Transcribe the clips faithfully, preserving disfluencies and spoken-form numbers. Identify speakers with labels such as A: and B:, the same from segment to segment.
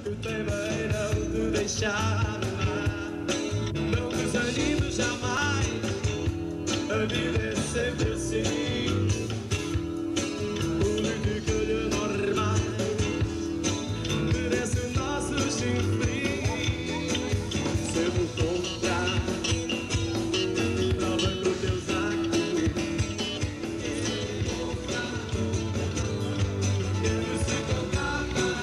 A: Teimei não te deixar amar. Não desanimes jamais, a vida é sempre assim. Política normal merece o nosso chifre. Sempre contra, prova com teus atos. Quero se contar.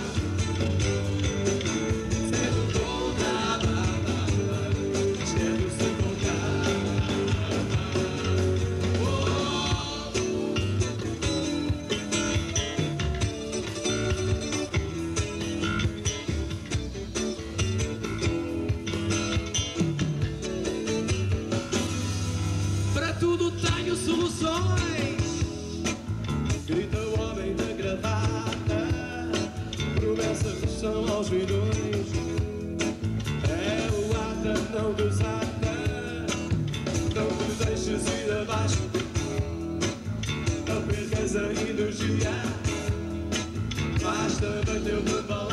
A: Para tudo tenho soluções, grita o homem da gravata. Promessas são aos milhões, é o ata, não desata. Não te deixes ir abaixo, não percas a energia. Basta bater o balão.